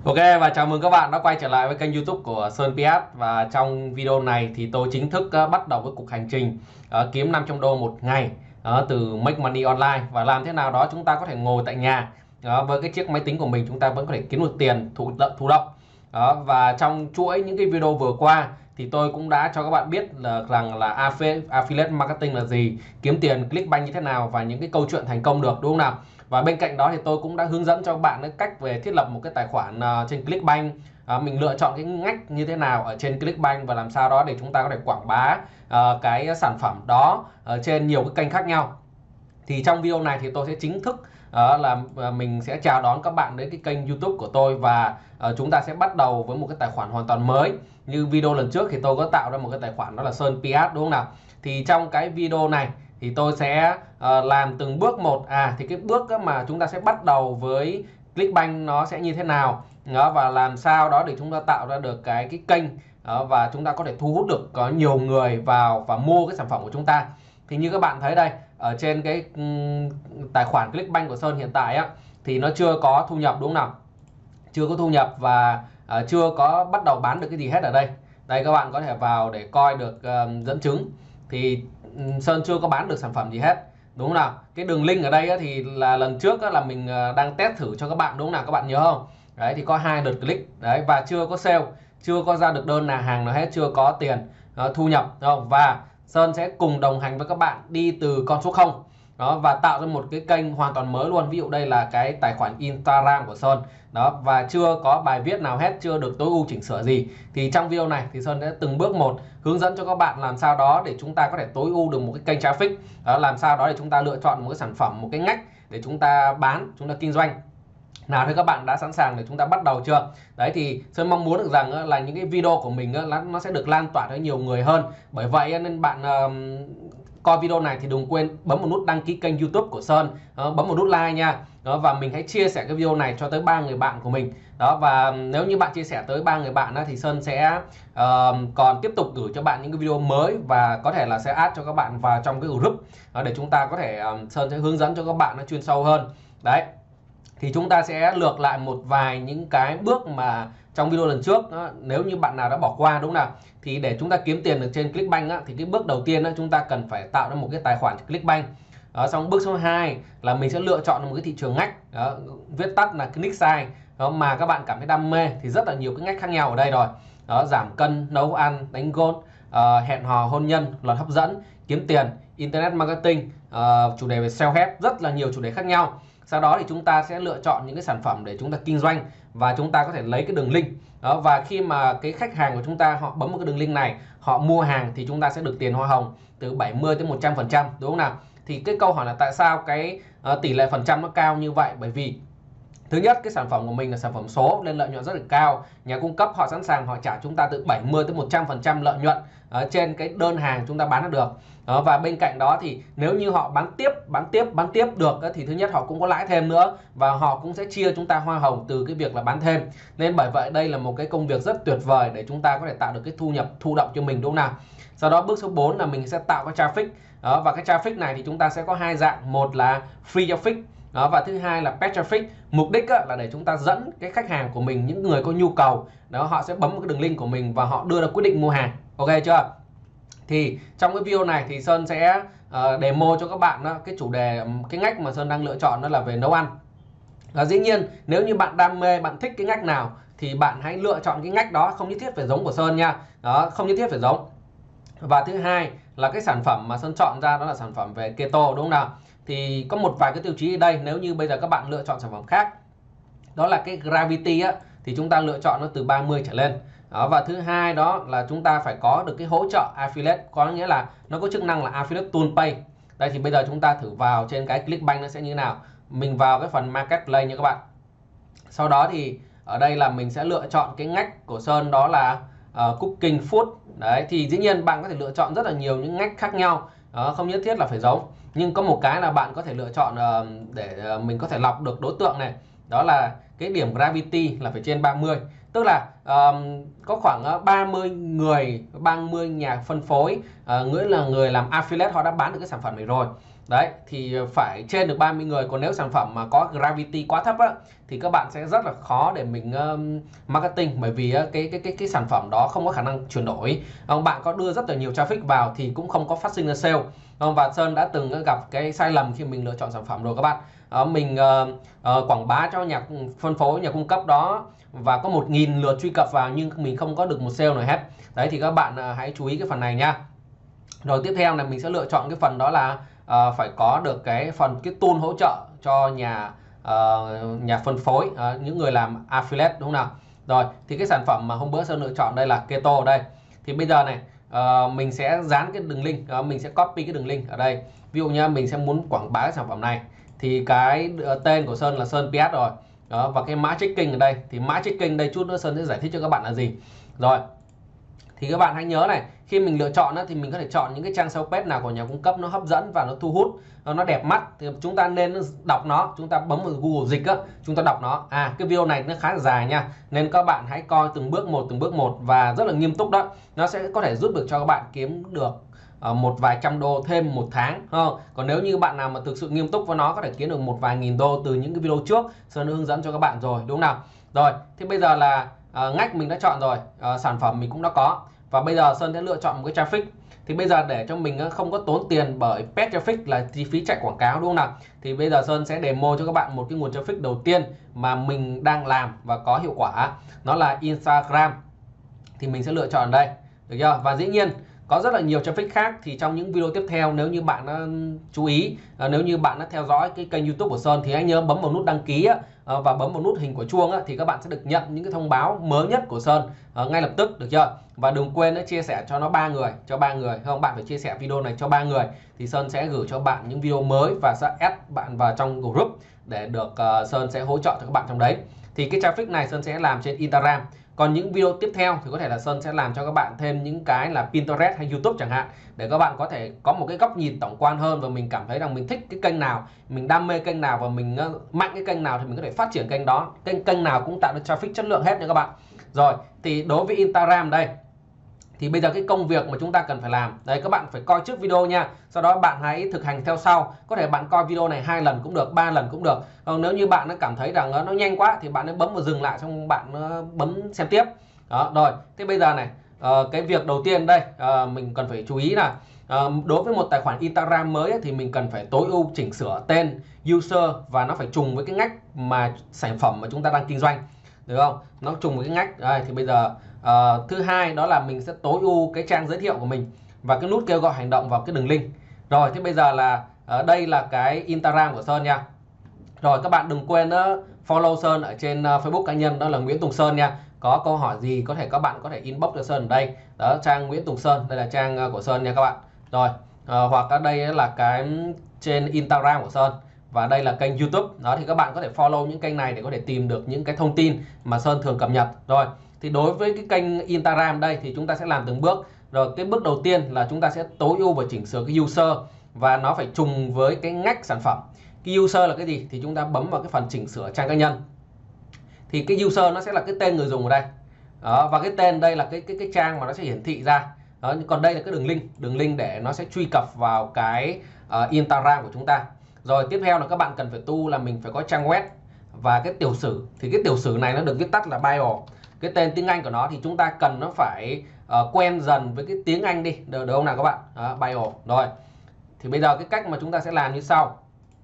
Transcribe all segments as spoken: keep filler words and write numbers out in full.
Ok, và chào mừng các bạn đã quay trở lại với kênh YouTube của Sơn pê ét. Và trong video này thì tôi chính thức uh, bắt đầu với cuộc hành trình uh, kiếm năm trăm đô một ngày uh, từ Make Money Online. Và làm thế nào đó chúng ta có thể ngồi tại nhà uh, với cái chiếc máy tính của mình, chúng ta vẫn có thể kiếm được tiền thụ động thụ động. Uh, và trong chuỗi những cái video vừa qua thì tôi cũng đã cho các bạn biết là rằng là Affiliate Marketing là gì, kiếm tiền Clickbank như thế nào và những cái câu chuyện thành công được, đúng không nào? Và bên cạnh đó thì tôi cũng đã hướng dẫn cho các bạn cái cách về thiết lập một cái tài khoản uh, trên Clickbank. Uh, mình lựa chọn cái ngách như thế nào ở trên Clickbank và làm sao đó để chúng ta có thể quảng bá uh, cái sản phẩm đó ở trên nhiều cái kênh khác nhau. Thì trong video này thì tôi sẽ chính thức uh, là uh, mình sẽ chào đón các bạn đến cái kênh YouTube của tôi, và uh, chúng ta sẽ bắt đầu với một cái tài khoản hoàn toàn mới. Như video lần trước thì tôi có tạo ra một cái tài khoản đó là Sơn pê ét, đúng không nào? Thì trong cái video này thì tôi sẽ uh, làm từng bước một. À thì cái bước mà chúng ta sẽ bắt đầu với Clickbank nó sẽ như thế nào đó, và làm sao đó để chúng ta tạo ra được cái cái kênh đó, và chúng ta có thể thu hút được có nhiều người vào và mua cái sản phẩm của chúng ta. Thì như các bạn thấy đây, ở trên cái um, tài khoản Clickbank của Sơn hiện tại á, thì nó chưa có thu nhập, đúng không nào? Chưa có thu nhập và uh, chưa có bắt đầu bán được cái gì hết ở đây. Đây các bạn có thể vào để coi được uh, dẫn chứng. Thì um, Sơn chưa có bán được sản phẩm gì hết, đúng không nào? Cái đường link ở đây á, thì là lần trước á, là mình uh, đang test thử cho các bạn, đúng không nào? Các bạn nhớ không? Đấy thì có hai lượt click đấy, và chưa có sale, chưa có ra được đơn nào hàng nào hết, chưa có tiền uh, thu nhập, đúng không? Và Sơn sẽ cùng đồng hành với các bạn đi từ con số không đó và tạo ra một cái kênh hoàn toàn mới luôn. Ví dụ đây là cái tài khoản Instagram của Sơn đó, và chưa có bài viết nào hết, chưa được tối ưu chỉnh sửa gì. Thì trong video này thì Sơn sẽ từng bước một hướng dẫn cho các bạn làm sao đó để chúng ta có thể tối ưu được một cái kênh traffic đó, làm sao đó để chúng ta lựa chọn một cái sản phẩm, một cái ngách để chúng ta bán, chúng ta kinh doanh. Nào thì các bạn đã sẵn sàng để chúng ta bắt đầu chưa? Đấy thì Sơn mong muốn được rằng là những cái video của mình nó sẽ được lan tỏa tới nhiều người hơn. Bởi vậy nên bạn coi video này thì đừng quên bấm một nút đăng ký kênh YouTube của Sơn, bấm một nút like nha. Đó, và mình hãy chia sẻ cái video này cho tới ba người bạn của mình. Đó, và nếu như bạn chia sẻ tới ba người bạn đó, thì Sơn sẽ uh, còn tiếp tục gửi cho bạn những cái video mới, và có thể là sẽ add cho các bạn vào trong cái group đó, để chúng ta có thể um, Sơn sẽ hướng dẫn cho các bạn nó chuyên sâu hơn. Đấy. Thì chúng ta sẽ lược lại một vài những cái bước mà trong video lần trước đó, nếu như bạn nào đã bỏ qua, đúng không nào? Thì để chúng ta kiếm tiền được trên Clickbank á, thì cái bước đầu tiên đó, chúng ta cần phải tạo ra một cái tài khoản Clickbank. Đó, xong bước số hai là mình sẽ lựa chọn một cái thị trường ngách, đó, viết tắt là cái niche size đó, mà các bạn cảm thấy đam mê. Thì rất là nhiều cái ngách khác nhau ở đây rồi. Đó, giảm cân, nấu ăn, đánh golf, uh, hẹn hò, hôn nhân, luật hấp dẫn, kiếm tiền, internet marketing, uh, chủ đề về self-help, rất là nhiều chủ đề khác nhau. Sau đó thì chúng ta sẽ lựa chọn những cái sản phẩm để chúng ta kinh doanh, và chúng ta có thể lấy cái đường link đó, và khi mà cái khách hàng của chúng ta họ bấm một cái đường link này, họ mua hàng thì chúng ta sẽ được tiền hoa hồng từ bảy mươi tới một trăm phần trăm, đúng không nào? Thì cái câu hỏi là tại sao cái uh, tỷ lệ phần trăm nó cao như vậy? Bởi vì thứ nhất, cái sản phẩm của mình là sản phẩm số nên lợi nhuận rất là cao. Nhà cung cấp họ sẵn sàng họ trả chúng ta từ bảy mươi tới một trăm phần trăm lợi nhuận ở trên cái đơn hàng chúng ta bán được. Đó, và bên cạnh đó thì nếu như họ bán tiếp, bán tiếp, bán tiếp được thì thứ nhất họ cũng có lãi thêm nữa, và họ cũng sẽ chia chúng ta hoa hồng từ cái việc là bán thêm. Nên bởi vậy đây là một cái công việc rất tuyệt vời để chúng ta có thể tạo được cái thu nhập thụ động cho mình, đúng không nào? Sau đó bước số bốn là mình sẽ tạo cái traffic. Đó, và cái traffic này thì chúng ta sẽ có hai dạng, một là free traffic đó, và thứ hai là paid traffic. Mục đích á, là để chúng ta dẫn cái khách hàng của mình, những người có nhu cầu đó, họ sẽ bấm một cái đường link của mình và họ đưa ra quyết định mua hàng. Ok chưa? Thì trong cái video này thì Sơn sẽ uh, demo cho các bạn đó, cái chủ đề, cái ngách mà Sơn đang lựa chọn đó là về nấu ăn. Và dĩ nhiên nếu như bạn đam mê, bạn thích cái ngách nào thì bạn hãy lựa chọn cái ngách đó, không nhất thiết phải giống của Sơn nha. Đó, không nhất thiết phải giống. Và thứ hai là cái sản phẩm mà Sơn chọn ra đó là sản phẩm về keto, đúng không nào? Thì có một vài cái tiêu chí ở đây. Nếu như bây giờ các bạn lựa chọn sản phẩm khác, đó là cái gravity á, thì chúng ta lựa chọn nó từ ba mươi trở lên. Đó, và thứ hai đó là chúng ta phải có được cái hỗ trợ affiliate, có nghĩa là nó có chức năng là affiliate toolpay. Đây thì bây giờ chúng ta thử vào trên cái Clickbank nó sẽ như thế nào. Mình vào cái phần marketplace nha các bạn. Sau đó thì ở đây là mình sẽ lựa chọn cái ngách của Sơn, đó là uh, cooking food. Đấy thì dĩ nhiên bạn có thể lựa chọn rất là nhiều những ngách khác nhau, đó, không nhất thiết là phải giống. Nhưng có một cái là bạn có thể lựa chọn uh, để uh, mình có thể lọc được đối tượng này, đó là cái điểm gravity là phải trên ba mươi. Tức là um, có khoảng ba mươi người, ba mươi nhà phân phối, uh, nghĩa là người làm affiliate họ đã bán được cái sản phẩm này rồi. Đấy thì phải trên được ba mươi người, còn nếu sản phẩm mà có gravity quá thấp á thì các bạn sẽ rất là khó để mình um, marketing, bởi vì uh, cái cái cái cái sản phẩm đó không có khả năng chuyển đổi. Ông bạn có đưa rất là nhiều traffic vào thì cũng không có phát sinh ra sale. Ông và Sơn đã từng gặp cái sai lầm khi mình lựa chọn sản phẩm rồi các bạn. Uh, mình uh, uh, quảng bá cho nhà phân phối, nhà cung cấp đó và có một nghìn lượt truy cập vào nhưng mình không có được một sale nào hết. Đấy thì các bạn uh, hãy chú ý cái phần này nha. Rồi tiếp theo là mình sẽ lựa chọn cái phần đó là uh, phải có được cái phần cái tool hỗ trợ cho nhà uh, nhà phân phối, uh, những người làm affiliate, đúng không nào. Rồi thì cái sản phẩm mà hôm bữa Sơn lựa chọn đây là keto đây. Thì bây giờ này uh, mình sẽ dán cái đường link, uh, mình sẽ copy cái đường link ở đây. Ví dụ như mình sẽ muốn quảng bá cái sản phẩm này thì cái uh, tên của Sơn là Sơn pê ét rồi. Đó, và cái mã checking ở đây thì mã checking đây chút nữa Sơn sẽ giải thích cho các bạn là gì. Rồi thì các bạn hãy nhớ này, khi mình lựa chọn thì mình có thể chọn những cái trang sale page nào của nhà cung cấp nó hấp dẫn và nó thu hút, nó đẹp mắt thì chúng ta nên đọc nó, chúng ta bấm vào Google dịch á, chúng ta đọc nó. À cái video này nó khá là dài nha, nên các bạn hãy coi từng bước một từng bước một và rất là nghiêm túc đó, nó sẽ có thể giúp được cho các bạn kiếm được một vài trăm đô thêm một tháng, không? Còn nếu như bạn nào mà thực sự nghiêm túc với nó có thể kiếm được một vài nghìn đô từ những cái video trước Sơn hướng dẫn cho các bạn rồi, đúng không nào? Rồi thì bây giờ là uh, ngách mình đã chọn rồi, uh, sản phẩm mình cũng đã có, và bây giờ Sơn sẽ lựa chọn một cái traffic. Thì bây giờ để cho mình không có tốn tiền bởi paid traffic là chi phí chạy quảng cáo, đúng không nào, thì bây giờ Sơn sẽ demo cho các bạn một cái nguồn traffic đầu tiên mà mình đang làm và có hiệu quả, nó là Instagram. Thì mình sẽ lựa chọn đây, được chưa? Và dĩ nhiên có rất là nhiều traffic khác, thì trong những video tiếp theo nếu như bạn đã chú ý, nếu như bạn đã theo dõi cái kênh YouTube của Sơn thì hãy nhớ bấm vào nút đăng ký và bấm vào nút hình của chuông thì các bạn sẽ được nhận những cái thông báo mới nhất của Sơn ngay lập tức, được chưa? Và đừng quên đã chia sẻ cho nó ba người, cho ba người không, bạn phải chia sẻ video này cho ba người thì Sơn sẽ gửi cho bạn những video mới và sẽ add bạn vào trong group để được uh, Sơn sẽ hỗ trợ cho các bạn trong đấy. Thì cái traffic này Sơn sẽ làm trên Instagram. Còn những video tiếp theo thì có thể là Sơn sẽ làm cho các bạn thêm những cái là Pinterest hay YouTube chẳng hạn, để các bạn có thể có một cái góc nhìn tổng quan hơn và mình cảm thấy rằng mình thích cái kênh nào, mình đam mê kênh nào và mình mạnh cái kênh nào thì mình có thể phát triển kênh đó. Kênh kênh nào cũng tạo được traffic chất lượng hết nha các bạn. Rồi thì đối với Instagram đây thì bây giờ cái công việc mà chúng ta cần phải làm đấy, các bạn phải coi trước video nha, sau đó bạn hãy thực hành theo sau. Có thể bạn coi video này hai lần cũng được, ba lần cũng được. Còn nếu như bạn nó cảm thấy rằng nó nhanh quá thì bạn nên bấm vào dừng lại, xong bạn bấm xem tiếp đó. Rồi thế bây giờ này uh, cái việc đầu tiên đây uh, mình cần phải chú ý là uh, đối với một tài khoản Instagram mới ấy, thì mình cần phải tối ưu chỉnh sửa tên user và nó phải trùng với cái ngách mà sản phẩm mà chúng ta đang kinh doanh, được không? Nó trùng với cái ngách đây. Thì bây giờ uh, thứ hai đó là mình sẽ tối ưu cái trang giới thiệu của mình và cái nút kêu gọi hành động vào cái đường link. Rồi thế bây giờ là uh, đây là cái Instagram của Sơn nha. Rồi các bạn đừng quên uh, follow Sơn ở trên uh, Facebook cá nhân, đó là Nguyễn Tùng Sơn nha. Có câu hỏi gì có thể các bạn có thể inbox cho Sơn ở đây. Đó, trang Nguyễn Tùng Sơn, đây là trang uh, của Sơn nha các bạn. Rồi uh, hoặc ở đây là cái trên Instagram của Sơn và đây là kênh YouTube. Đó thì các bạn có thể follow những kênh này để có thể tìm được những cái thông tin mà Sơn thường cập nhật. Rồi thì đối với cái kênh Instagram đây thì chúng ta sẽ làm từng bước. Rồi cái bước đầu tiên là chúng ta sẽ tối ưu và chỉnh sửa cái user và nó phải trùng với cái ngách sản phẩm. Cái user là cái gì thì chúng ta bấm vào cái phần chỉnh sửa trang cá nhân. Thì cái user nó sẽ là cái tên người dùng ở đây. Đó, và cái tên đây là cái cái cái trang mà nó sẽ hiển thị ra. Đó, còn đây là cái đường link, đường link để nó sẽ truy cập vào cái uh, Instagram của chúng ta. Rồi tiếp theo là các bạn cần phải tu là mình phải có trang web và cái tiểu sử. Thì cái tiểu sử này nó được viết tắt là bio. Cái tên tiếng Anh của nó thì chúng ta cần nó phải uh, quen dần với cái tiếng Anh đi, được, được không nào các bạn? Đó, bio. Rồi thì bây giờ cái cách mà chúng ta sẽ làm như sau.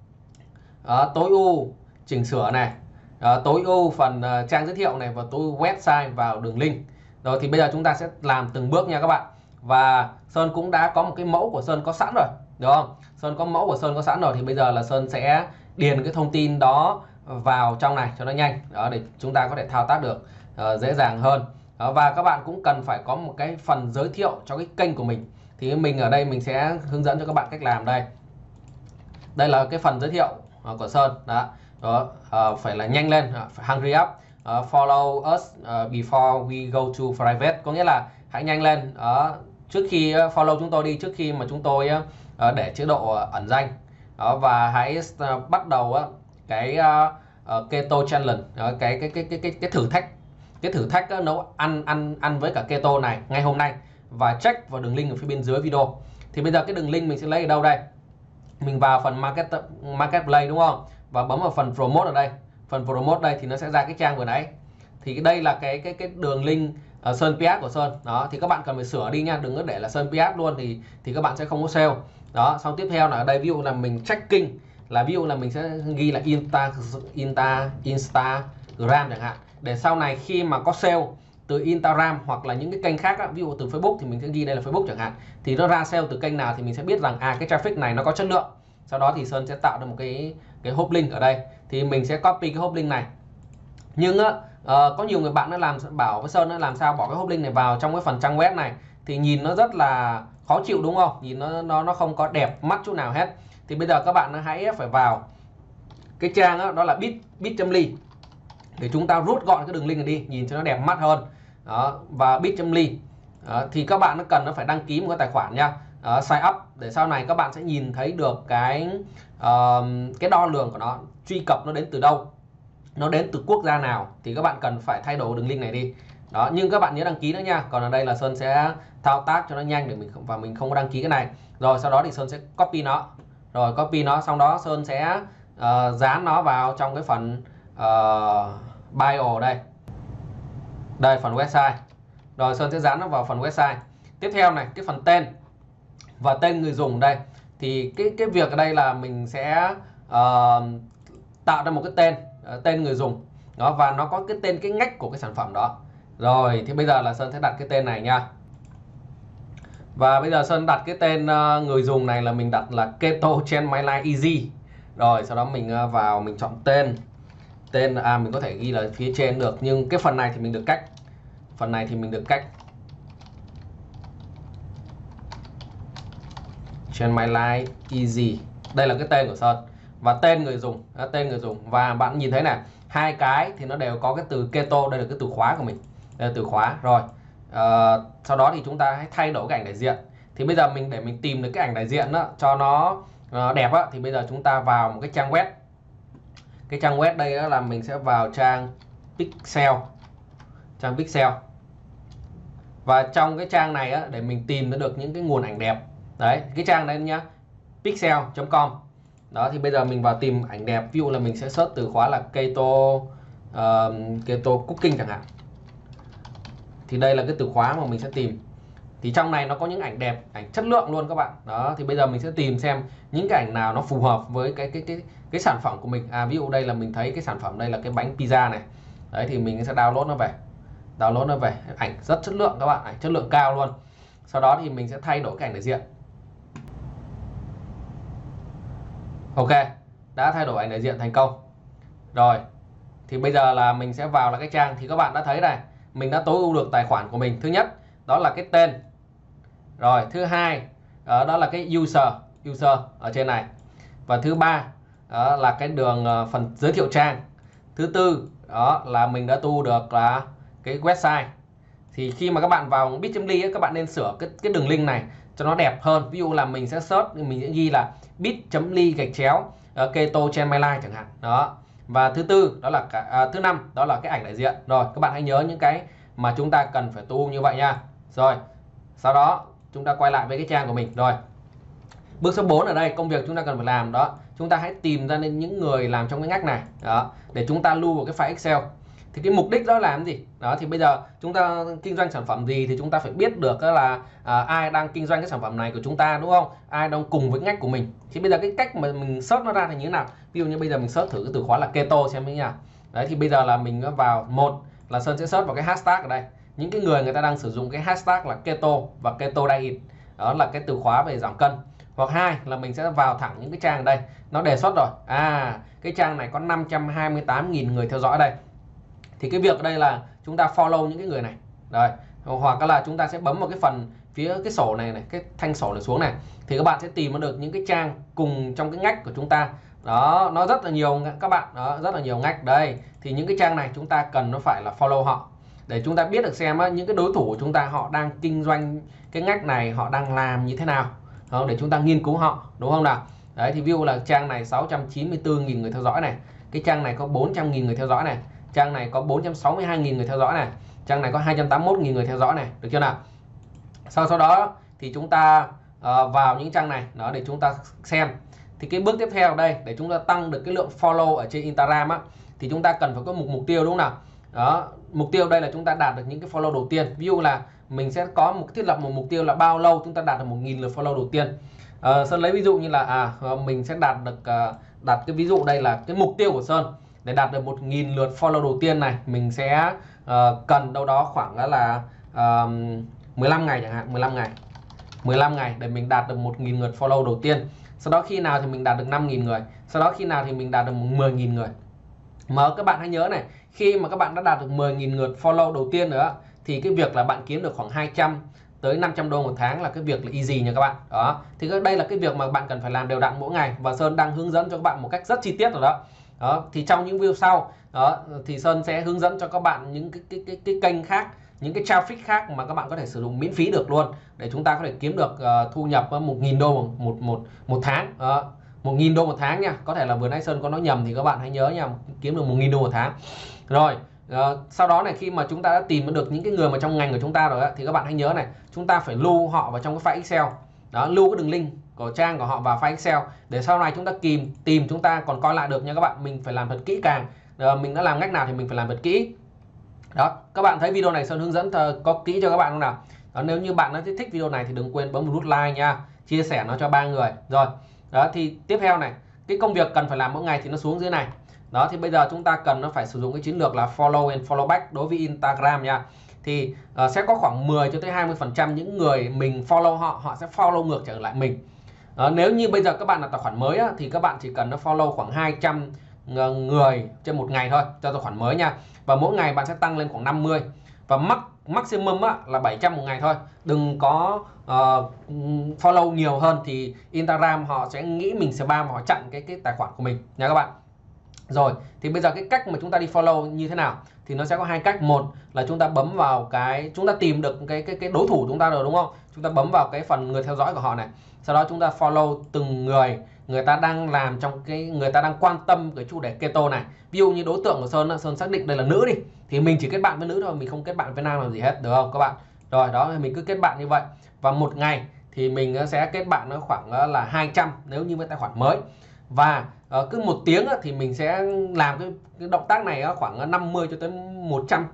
Đó, tối ưu chỉnh sửa này, đó, tối ưu phần uh, trang giới thiệu này và tối ưu website vào đường link. Rồi thì bây giờ chúng ta sẽ làm từng bước nha các bạn. Và Sơn cũng đã có một cái mẫu của Sơn có sẵn rồi, đúng không? Sơn có mẫu của Sơn có sẵn rồi thì bây giờ là Sơn sẽ điền cái thông tin đó vào trong này cho nó nhanh, đó để chúng ta có thể thao tác được uh, dễ dàng hơn. Đó, và các bạn cũng cần phải có một cái phần giới thiệu cho cái kênh của mình. Thì mình ở đây mình sẽ hướng dẫn cho các bạn cách làm đây. Đây là cái phần giới thiệu uh, của Sơn đó. Đó, uh, phải là nhanh lên, uh, hurry up, uh, follow us uh, before we go to private, có nghĩa là hãy nhanh lên uh, trước khi uh, follow chúng tôi đi, trước khi mà chúng tôi uh, để chế độ uh, ẩn danh. Đó, và hãy uh, bắt đầu uh, cái uh, uh, keto challenge, uh, cái, cái cái cái cái cái thử thách, cái thử thách uh, nấu ăn ăn ăn với cả keto này ngay hôm nay, và check vào đường link ở phía bên dưới video. Thì bây giờ cái đường link mình sẽ lấy ở đâu đây? mình vào phần market marketplace đúng không, và bấm vào phần promote ở đây. Phần promote đây thì nó sẽ ra cái trang vừa nãy. Thì đây là cái cái cái đường link uh, Sơn pê ét của Sơn đó, thì các bạn cần phải sửa đi nha, đừng có để là Sơn pê ét luôn thì thì các bạn sẽ không có sale đó. Xong tiếp theo là ở đây ví dụ là mình tracking, là ví dụ là mình sẽ ghi là insta insta instagram chẳng hạn, để sau này khi mà có sale từ Instagram hoặc là những cái kênh khác á, ví dụ từ Facebook thì mình sẽ ghi đây là Facebook chẳng hạn, thì nó ra sale từ kênh nào thì mình sẽ biết rằng à cái traffic này nó có chất lượng. Sau đó thì Sơn sẽ tạo ra một cái cái hop link ở đây, thì mình sẽ copy cái hop link này. Nhưng á, uh, có nhiều người bạn nó làm bảo với Sơn nó làm sao bỏ cái hop link này vào trong cái phần trang web này thì nhìn nó rất là khó chịu đúng không, nhìn nó nó nó không có đẹp mắt chút nào hết. Thì bây giờ các bạn hãy phải vào cái trang đó, đó là bit bit.ly để chúng ta rút gọn cái đường link này đi, nhìn cho nó đẹp mắt hơn đó. Và bit.ly thì các bạn nó cần nó phải đăng ký một cái tài khoản nha, uh, sign up để sau này các bạn sẽ nhìn thấy được cái uh, cái đo lường của nó, truy cập nó đến từ đâu, nó đến từ quốc gia nào, thì các bạn cần phải thay đổi đường link này đi đó. Nhưng các bạn nhớ đăng ký nữa nha. Còn ở đây là Sơn sẽ thao tác cho nó nhanh để mình không, và mình không có đăng ký cái này. Rồi sau đó thì Sơn sẽ copy nó, rồi copy nó xong đó Sơn sẽ uh, dán nó vào trong cái phần uh, bio đây, đây phần website. Rồi Sơn sẽ dán nó vào phần website. Tiếp theo này, cái phần tên và tên người dùng đây, thì cái cái việc ở đây là mình sẽ uh, tạo ra một cái tên uh, tên người dùng đó, và nó có cái tên cái ngách của cái sản phẩm đó. Rồi thì bây giờ là Sơn sẽ đặt cái tên này nha. Và bây giờ Sơn đặt cái tên uh, người dùng này là mình đặt là Keto Change My Life Easy. Rồi sau đó mình uh, vào mình chọn tên. Tên à mình có thể ghi là phía trên được, nhưng cái phần này thì mình được cách. Phần này thì mình được cách. Change My Life Easy. Đây là cái tên của Sơn. Và tên người dùng, à, tên người dùng. Và bạn nhìn thấy này, hai cái thì nó đều có cái từ keto, đây là cái từ khóa của mình. Đây là từ khóa. Rồi. À, sau đó thì chúng ta hãy thay đổi cái ảnh đại diện. Thì bây giờ mình để mình tìm được cái ảnh đại diện đó cho nó uh, đẹp á, thì bây giờ chúng ta vào một cái trang web. Cái trang web đây đó là mình sẽ vào trang Pixel. Trang Pixel. Và trong cái trang này á, để mình tìm được những cái nguồn ảnh đẹp. Đấy, cái trang đây nhá, pixel chấm com. Đó thì bây giờ mình vào tìm ảnh đẹp, ví dụ là mình sẽ search từ khóa là keto uh, keto cooking chẳng hạn. Thì đây là cái từ khóa mà mình sẽ tìm. Thì trong này nó có những ảnh đẹp, ảnh chất lượng luôn các bạn. Đó thì bây giờ mình sẽ tìm xem những cái ảnh nào nó phù hợp với cái cái cái cái sản phẩm của mình. À ví dụ đây là mình thấy cái sản phẩm đây là cái bánh pizza này. Đấy thì mình sẽ download nó về. Download nó về, ảnh rất chất lượng các bạn, ảnh chất lượng cao luôn. Sau đó thì mình sẽ thay đổi cái ảnh đại diện. Ok, đã thay đổi ảnh đại diện thành công. Rồi, thì bây giờ là mình sẽ vào là cái trang. Thì các bạn đã thấy này, mình đã tối ưu được tài khoản của mình. Thứ nhất, đó là cái tên. Rồi, thứ hai, đó là cái user, user ở trên này. Và thứ ba, đó là cái đường phần giới thiệu trang. Thứ tư, đó là mình đã tu được là cái website. Thì khi mà các bạn vào bit.ly các bạn nên sửa cái, cái đường link này cho nó đẹp hơn. Ví dụ là mình sẽ search, mình sẽ ghi là bit.ly gạch chéo uh, keto change my life chẳng hạn. Đó. Và thứ tư đó là cả, à, thứ năm đó là cái ảnh đại diện. Rồi các bạn hãy nhớ những cái mà chúng ta cần phải tu như vậy nha. Rồi sau đó chúng ta quay lại với cái trang của mình. Rồi bước số bốn ở đây, công việc chúng ta cần phải làm đó, chúng ta hãy tìm ra nên những người làm trong cái ngách này đó, để chúng ta lưu vào cái file Excel. Thì cái mục đích đó là làm gì đó, thì bây giờ chúng ta kinh doanh sản phẩm gì thì chúng ta phải biết được là à, ai đang kinh doanh cái sản phẩm này của chúng ta, đúng không, ai đang cùng với ngách của mình. Thì bây giờ cái cách mà mình search nó ra thì như thế nào, ví dụ như bây giờ mình search thử cái từ khóa là keto xem như nào. Đấy thì bây giờ là mình vào, một là Sơn sẽ search vào cái hashtag ở đây, những cái người người ta đang sử dụng cái hashtag là keto và keto diet, đó là cái từ khóa về giảm cân. Hoặc hai là mình sẽ vào thẳng những cái trang ở đây, nó đề xuất rồi, à cái trang này có năm trăm hai mươi tám nghìn người theo dõi đây. Thì cái việc ở đây là chúng ta follow những cái người này. Rồi, hoặc là chúng ta sẽ bấm vào cái phần phía cái sổ này này, cái thanh sổ này xuống này, thì các bạn sẽ tìm được những cái trang cùng trong cái ngách của chúng ta. Đó, nó rất là nhiều các bạn, đó, rất là nhiều ngách đây. Thì những cái trang này chúng ta cần nó phải là follow họ, để chúng ta biết được xem á, những cái đối thủ của chúng ta họ đang kinh doanh cái ngách này, họ đang làm như thế nào. Đó, để chúng ta nghiên cứu họ, đúng không nào. Đấy thì ví dụ là trang này sáu trăm chín mươi tư nghìn người theo dõi này, cái trang này có bốn trăm nghìn người theo dõi này, trang này có bốn trăm sáu mươi hai nghìn người theo dõi này, trang này có hai trăm tám mươi mốt nghìn người theo dõi này, được chưa nào. Sau sau đó thì chúng ta uh, vào những trang này đó để chúng ta xem. thì cái bước tiếp theo ở đây để chúng ta tăng được cái lượng follow ở trên Instagram á, thì chúng ta cần phải có một mục tiêu, đúng không nào? Đó, mục tiêu đây là chúng ta đạt được những cái follow đầu tiên. Ví dụ là mình sẽ có một thiết lập một mục tiêu là bao lâu chúng ta đạt được một nghìn lượt follow đầu tiên. À, Sơn lấy ví dụ như là à mình sẽ đạt được uh, đặt cái ví dụ đây là cái mục tiêu của Sơn để đạt được một nghìn lượt follow đầu tiên này, mình sẽ uh, cần đâu đó khoảng là uh, mười lăm ngày chẳng hạn, mười lăm ngày mười lăm ngày để mình đạt được một nghìn lượt follow đầu tiên. Sau đó khi nào thì mình đạt được năm nghìn người, sau đó khi nào thì mình đạt được mười nghìn người. Mà các bạn hãy nhớ này, khi mà các bạn đã đạt được mười nghìn lượt follow đầu tiên nữa thì cái việc là bạn kiếm được khoảng hai trăm tới năm trăm đô một tháng là cái việc là easy nha các bạn. Đó, thì đây là cái việc mà bạn cần phải làm đều đặn mỗi ngày, và Sơn đang hướng dẫn cho các bạn một cách rất chi tiết rồi đó. Đó, thì trong những video sau đó thì Sơn sẽ hướng dẫn cho các bạn những cái cái cái, cái kênh khác, những cái traffic khác mà các bạn có thể sử dụng miễn phí được luôn, để chúng ta có thể kiếm được uh, thu nhập một nghìn đô một một một một tháng. Đó, một nghìn đô một tháng nha. Có thể là vừa nãy Sơn có nói nhầm thì các bạn hãy nhớ nha, kiếm được một nghìn đô một tháng. Rồi, uh, sau đó này, khi mà chúng ta đã tìm được những cái người mà trong ngành của chúng ta rồi á, thì các bạn hãy nhớ này, chúng ta phải lưu họ vào trong cái file Excel. Đó, lưu cái đường link của trang của họ vào file Excel để sau này chúng ta tìm tìm chúng ta còn coi lại được nha các bạn. Mình phải làm thật kỹ càng. Uh, mình đã làm cách nào thì mình phải làm thật kỹ. Đó, các bạn thấy video này Sơn hướng dẫn có kỹ cho các bạn không nào? Đó, nếu như bạn đã thích video này thì đừng quên bấm nút like nha, chia sẻ nó cho ba người. Rồi, đó thì tiếp theo này, cái công việc cần phải làm mỗi ngày thì nó xuống dưới này. Đó, thì bây giờ chúng ta cần nó phải sử dụng cái chiến lược là follow and follow back đối với Instagram nha. Thì uh, sẽ có khoảng mười cho tới hai mươi phần trăm những người mình follow họ, họ sẽ follow ngược trở lại mình. Đó, nếu như bây giờ các bạn là tài khoản mới á, thì các bạn chỉ cần nó follow khoảng hai trăm người trên một ngày thôi cho tài khoản mới nha. Và mỗi ngày bạn sẽ tăng lên khoảng năm mươi, và max maximum á, là bảy trăm một ngày thôi. Đừng có uh, follow nhiều hơn thì Instagram họ sẽ nghĩ mình spam và họ chặn cái cái tài khoản của mình nha các bạn. Rồi, thì bây giờ cái cách mà chúng ta đi follow như thế nào thì nó sẽ có hai cách. Một là chúng ta bấm vào cái, chúng ta tìm được cái cái cái đối thủ chúng ta rồi đúng không? Chúng ta bấm vào cái phần người theo dõi của họ này. Sau đó chúng ta follow từng người người ta đang làm trong cái, người ta đang quan tâm cái chủ đề keto này. Ví dụ như đối tượng của Sơn, Sơn xác định đây là nữ đi, thì mình chỉ kết bạn với nữ thôi, mình không kết bạn với nam làm gì hết, được không các bạn? Rồi, đó, mình cứ kết bạn như vậy. Và một ngày thì mình sẽ kết bạn nó khoảng là hai trăm nếu như với tài khoản mới. Và uh, cứ một tiếng thì mình sẽ làm cái, cái động tác này khoảng năm mươi cho tới một trăm,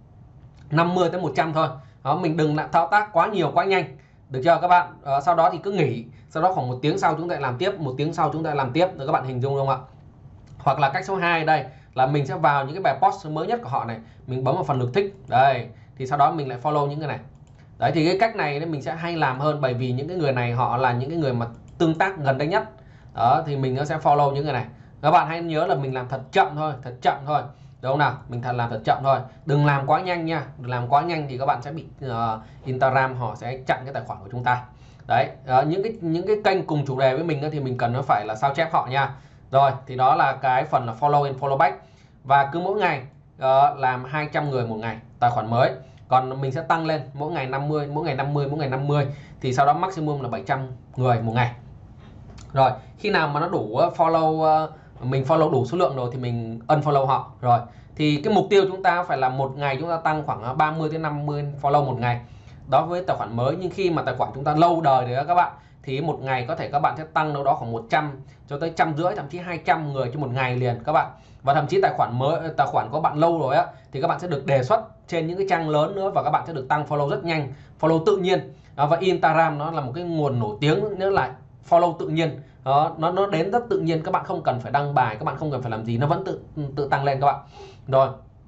năm mươi tới một trăm thôi. Đó, mình đừng lại thao tác quá nhiều quá nhanh, được chưa các bạn? Uh, sau đó thì cứ nghỉ, sau đó khoảng một tiếng sau chúng ta làm tiếp, một tiếng sau chúng ta làm tiếp, được các bạn hình dung không ạ? Hoặc là cách số hai đây là mình sẽ vào những cái bài post mới nhất của họ này, mình bấm vào phần lượt thích đây, thì sau đó mình lại follow những cái này. Đấy, thì cái cách này mình sẽ hay làm hơn, bởi vì những cái người này họ là những cái người mà tương tác gần đây nhất. Đó, thì mình nó sẽ follow những người này. Các bạn hãy nhớ là mình làm thật chậm thôi, thật chậm thôi, đúng không nào? Mình thật làm thật chậm thôi, đừng làm quá nhanh nha. Đừng làm quá nhanh thì các bạn sẽ bị uh, Instagram họ sẽ chặn cái tài khoản của chúng ta. Đấy, uh, những cái những cái kênh cùng chủ đề với mình thì mình cần nó phải là sao chép họ nha. Rồi, thì đó là cái phần là follow and follow back. Và cứ mỗi ngày uh, làm hai trăm người một ngày tài khoản mới. Còn mình sẽ tăng lên mỗi ngày năm mươi, mỗi ngày năm mươi, mỗi ngày năm mươi, thì sau đó maximum là bảy trăm người một ngày. Rồi, khi nào mà nó đủ follow, mình follow đủ số lượng rồi thì mình unfollow họ. Rồi, thì cái mục tiêu chúng ta phải là một ngày chúng ta tăng khoảng ba mươi đến năm mươi follow một ngày. Đó với tài khoản mới, nhưng khi mà tài khoản chúng ta lâu đời rồi đó các bạn, thì một ngày có thể các bạn sẽ tăng đâu đó khoảng một trăm cho tới trăm rưỡi, thậm chí hai trăm người trên một ngày liền các bạn. Và thậm chí tài khoản mới, tài khoản có bạn lâu rồi á, thì các bạn sẽ được đề xuất trên những cái trang lớn nữa, và các bạn sẽ được tăng follow rất nhanh, follow tự nhiên. Đó, và Instagram nó là một cái nguồn nổi tiếng nữa là follow tự nhiên. Đó, nó nó đến rất tự nhiên, các bạn không cần phải đăng bài, các bạn không cần phải làm gì, nó vẫn tự tự tăng lên các bạn. Rồi,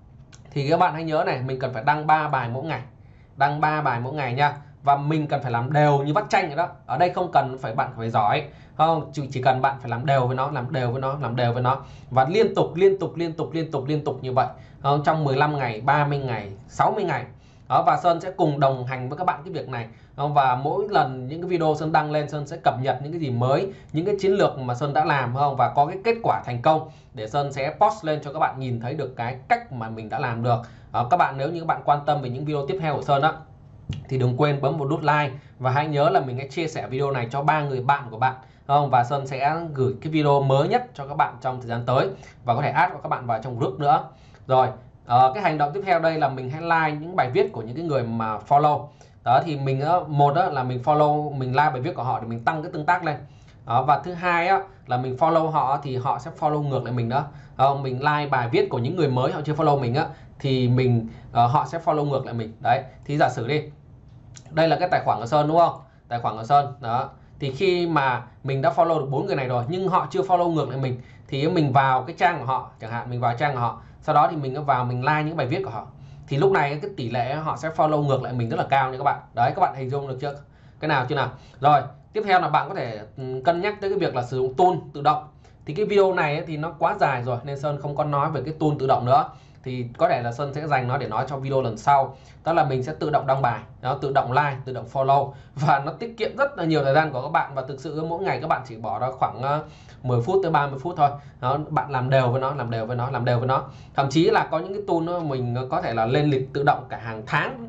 thì các bạn hãy nhớ này, mình cần phải đăng ba bài mỗi ngày, đăng ba bài mỗi ngày nha. Và mình cần phải làm đều như vắt chanh rồi đó. Ở đây không cần phải bạn phải giỏi, không, chỉ cần bạn phải làm đều với nó, làm đều với nó, làm đều với nó, và liên tục liên tục liên tục liên tục liên tục như vậy, không? Trong mười lăm ngày, ba mươi ngày, sáu mươi ngày. Đó, và Sơn sẽ cùng đồng hành với các bạn cái việc này. Và mỗi lần những cái video Sơn đăng lên, Sơn sẽ cập nhật những cái gì mới, những cái chiến lược mà Sơn đã làm, không, và có cái kết quả thành công để Sơn sẽ post lên cho các bạn nhìn thấy được cái cách mà mình đã làm được. Đó, các bạn nếu như các bạn quan tâm về những video tiếp theo của Sơn á, thì đừng quên bấm vào nút like, và hãy nhớ là mình hãy chia sẻ video này cho ba người bạn của bạn, không? Và Sơn sẽ gửi cái video mới nhất cho các bạn trong thời gian tới, và có thể add các bạn vào trong group nữa. Rồi, uh, cái hành động tiếp theo đây là mình hãy like những bài viết của những cái người mà follow. Đó, thì mình uh, một uh, là mình follow, mình like bài viết của họ để mình tăng cái tương tác lên. Đó, và thứ hai á, là mình follow họ thì họ sẽ follow ngược lại mình đó. Đó, mình like bài viết của những người mới họ chưa follow mình á thì mình uh, họ sẽ follow ngược lại mình. Đấy, thì giả sử đi, đây là cái tài khoản của Sơn đúng không? Tài khoản của Sơn đó. Thì khi mà mình đã follow được bốn người này rồi nhưng họ chưa follow ngược lại mình thì mình vào cái trang của họ, chẳng hạn mình vào trang của họ, sau đó thì mình vào mình like những bài viết của họ, thì lúc này cái tỷ lệ họ sẽ follow ngược lại mình rất là cao nha các bạn. Đấy, các bạn hình dung được chưa? Cái nào chưa nào? Rồi, tiếp theo là bạn có thể cân nhắc tới cái việc là sử dụng tool tự động. Thì cái video này thì nó quá dài rồi nên Sơn không có nói về cái tool tự động nữa. Thì có thể là Sơn sẽ dành nó để nói cho video lần sau. Đó là mình sẽ tự động đăng bài, nó tự động like, tự động follow, và nó tiết kiệm rất là nhiều thời gian của các bạn. Và thực sự mỗi ngày các bạn chỉ bỏ ra khoảng mười phút tới ba mươi phút thôi. Đó, bạn làm đều với nó, làm đều với nó, làm đều với nó. Thậm chí là có những cái tool đó mình có thể là lên lịch tự động cả hàng tháng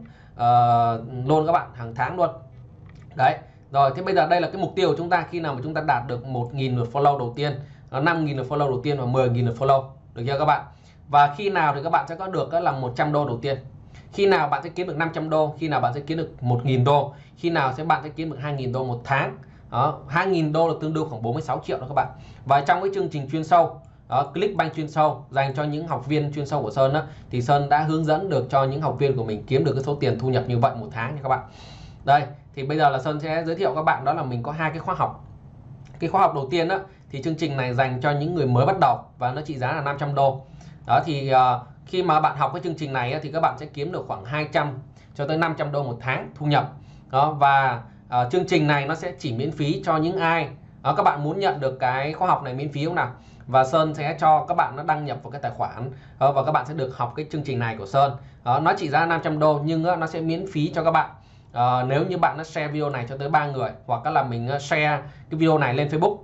uh, luôn các bạn, hàng tháng luôn. Đấy. Rồi, thế bây giờ đây là cái mục tiêu của chúng ta khi nào mà chúng ta đạt được một nghìn lượt follow đầu tiên, năm nghìn lượt follow đầu tiên và mười nghìn lượt follow. Được chưa các bạn? Và khi nào thì các bạn sẽ có được là một trăm đô đầu tiên. Khi nào bạn sẽ kiếm được năm trăm đô, khi nào bạn sẽ kiếm được một nghìn đô, khi nào sẽ bạn sẽ kiếm được hai nghìn đô một tháng. Đó, hai nghìn đô là tương đương khoảng bốn mươi sáu triệu đó các bạn. Và trong cái chương trình chuyên sâu, đó, Clickbank chuyên sâu dành cho những học viên chuyên sâu của Sơn đó, thì Sơn đã hướng dẫn được cho những học viên của mình kiếm được cái số tiền thu nhập như vậy một tháng nha các bạn. Đây, thì bây giờ là Sơn sẽ giới thiệu các bạn đó là mình có hai cái khóa học. Cái khóa học đầu tiên đó thì chương trình này dành cho những người mới bắt đầu và nó trị giá là năm trăm đô. Đó thì uh, khi mà bạn học cái chương trình này thì các bạn sẽ kiếm được khoảng hai trăm cho tới năm trăm đô một tháng thu nhập. Đó, và uh, chương trình này nó sẽ chỉ miễn phí cho những ai đó, các bạn muốn nhận được cái khóa học này miễn phí không nào? Và Sơn sẽ cho các bạn nó đăng nhập vào cái tài khoản đó, và các bạn sẽ được học cái chương trình này của Sơn. Đó, nó chỉ ra năm trăm đô nhưng uh, nó sẽ miễn phí cho các bạn. Uh, nếu như bạn nó share video này cho tới ba người, hoặc là mình uh, share cái video này lên Facebook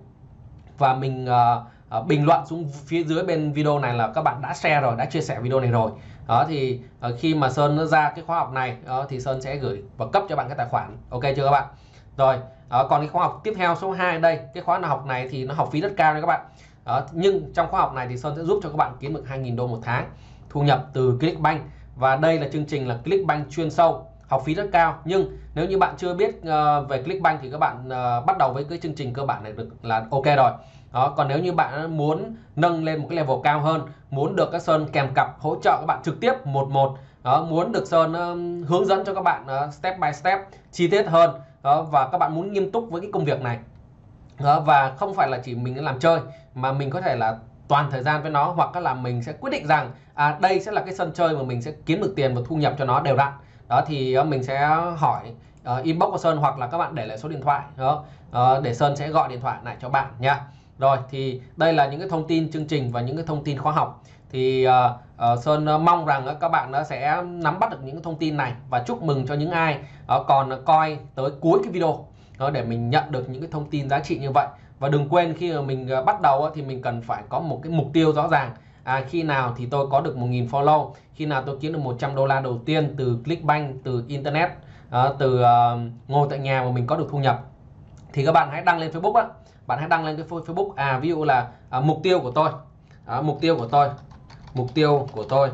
và mình uh, uh, bình luận xuống phía dưới bên video này là các bạn đã share rồi, đã chia sẻ video này rồi. Đó thì uh, khi mà Sơn nó ra cái khóa học này uh, thì Sơn sẽ gửi và cấp cho bạn cái tài khoản. Ok chưa các bạn? Rồi, uh, còn cái khóa học tiếp theo số hai đây, cái khóa học này thì nó học phí rất cao đấy các bạn. Uh, nhưng trong khóa học này thì Sơn sẽ giúp cho các bạn kiếm được hai nghìn đô một tháng thu nhập từ Clickbank. Và đây là chương trình là Clickbank chuyên sâu, học phí rất cao. Nhưng nếu như bạn chưa biết uh, về Clickbank thì các bạn uh, bắt đầu với cái chương trình cơ bản này được là ok rồi. Đó, còn nếu như bạn muốn nâng lên một cái level cao hơn, muốn được các Sơn kèm cặp hỗ trợ các bạn trực tiếp một một, đó, muốn được Sơn uh, hướng dẫn cho các bạn uh, step by step chi tiết hơn, đó, và các bạn muốn nghiêm túc với cái công việc này, đó, và không phải là chỉ mình làm chơi mà mình có thể là toàn thời gian với nó, hoặc là mình sẽ quyết định rằng à, đây sẽ là cái sân chơi mà mình sẽ kiếm được tiền và thu nhập cho nó đều đặn. Đó thì uh, mình sẽ hỏi uh, inbox của Sơn, hoặc là các bạn để lại số điện thoại đó, uh, để Sơn sẽ gọi điện thoại lại cho bạn nha. Rồi thì đây là những cái thông tin chương trình và những cái thông tin khóa học. Thì uh, uh, Sơn uh, mong rằng uh, các bạn uh, sẽ nắm bắt được những cái thông tin này, và chúc mừng cho những ai uh, còn uh, coi tới cuối cái video uh, để mình nhận được những cái thông tin giá trị như vậy. Và đừng quên khi mà mình uh, bắt đầu uh, thì mình cần phải có một cái mục tiêu rõ ràng. À, khi nào thì tôi có được một nghìn follow, khi nào tôi kiếm được một trăm đô la đầu tiên từ Clickbank, từ internet, uh, từ uh, ngồi tại nhà mà mình có được thu nhập, thì các bạn hãy đăng lên Facebook á. Bạn hãy đăng lên cái Facebook, à ví dụ là à, mục tiêu của tôi, à, mục tiêu của tôi, mục tiêu của tôi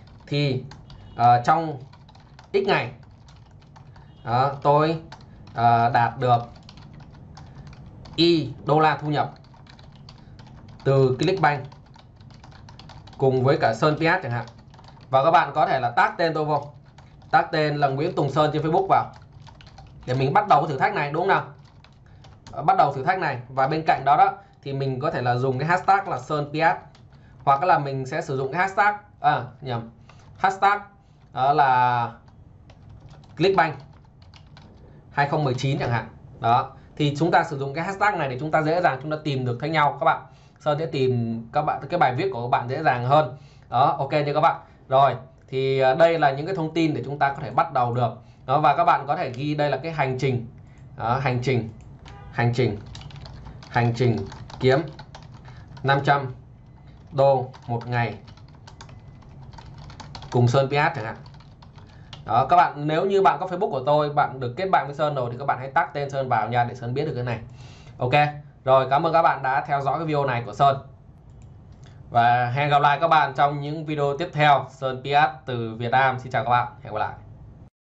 thì à, trong x ngày à, tôi à, đạt được y đô la thu nhập từ Clickbank cùng với cả Sơn pê ét chẳng hạn. Và các bạn có thể là tag tên tôi vô, tag tên là Nguyễn Tùng Sơn trên Facebook vào để mình bắt đầu cái thử thách này, đúng không nào? Bắt đầu thử thách này. Và bên cạnh đó đó thì mình có thể là dùng cái hashtag là Sơn pê ét, hoặc là mình sẽ sử dụng cái hashtag à nhầm hashtag đó là Clickbank hai không một chín chẳng hạn. Đó thì chúng ta sử dụng cái hashtag này để chúng ta dễ dàng chúng ta tìm được thấy nhau các bạn. Sơn sẽ tìm các bạn cái bài viết của các bạn dễ dàng hơn. Đó, ok chưa các bạn? Rồi thì đây là những cái thông tin để chúng ta có thể bắt đầu được. Đó, và các bạn có thể ghi đây là cái hành trình đó, hành trình hành trình hành trình kiếm năm trăm đô một ngày cùng Sơn pê ét chẳng hạn. Đó, các bạn nếu như bạn có Facebook của tôi, bạn được kết bạn với Sơn rồi thì các bạn hãy tag tên Sơn vào nha để Sơn biết được cái này. Ok. Rồi, cảm ơn các bạn đã theo dõi cái video này của Sơn. Và hẹn gặp lại các bạn trong những video tiếp theo. Sơn pê ét từ Việt Nam xin chào các bạn. Hẹn gặp lại.